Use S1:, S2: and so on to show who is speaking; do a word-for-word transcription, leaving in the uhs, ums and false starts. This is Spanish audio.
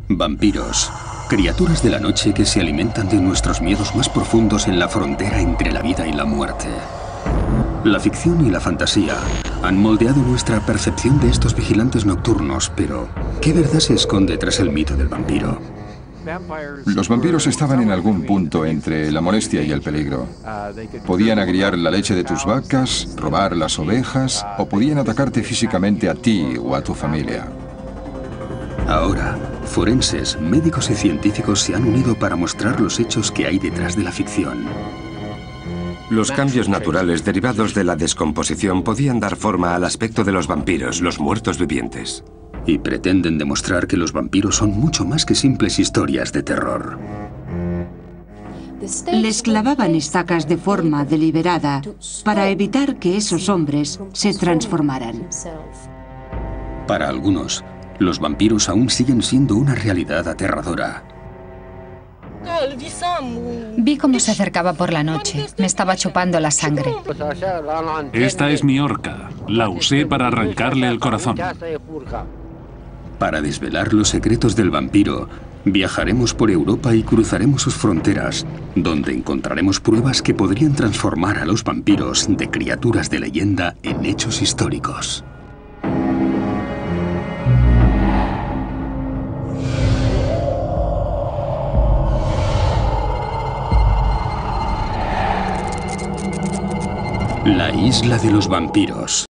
S1: Vampiros, criaturas de la noche que se alimentan de nuestros miedos más profundos en la frontera entre la vida y la muerte. La ficción y la fantasía han moldeado nuestra percepción de estos vigilantes nocturnos, pero ¿qué verdad se esconde tras el mito del vampiro?
S2: Los vampiros estaban en algún punto entre la molestia y el peligro. Podían agriar la leche de tus vacas, robar las ovejas o podían atacarte físicamente a ti o a tu familia.
S1: Ahora, forenses, médicos y científicos se han unido para mostrar los hechos que hay detrás de la ficción.
S3: Los cambios naturales derivados de la descomposición podían dar forma al aspecto de los vampiros, los muertos vivientes.
S1: Y pretenden demostrar que los vampiros son mucho más que simples historias de terror.
S4: Les clavaban estacas de forma deliberada para evitar que esos hombres se transformaran.
S1: Para algunos, los vampiros aún siguen siendo una realidad aterradora.
S5: Vi cómo se acercaba por la noche. Me estaba chupando la sangre.
S6: Esta es mi horca. La usé para arrancarle el corazón.
S1: Para desvelar los secretos del vampiro, viajaremos por Europa y cruzaremos sus fronteras, donde encontraremos pruebas que podrían transformar a los vampiros de criaturas de leyenda en hechos históricos. La isla de los vampiros.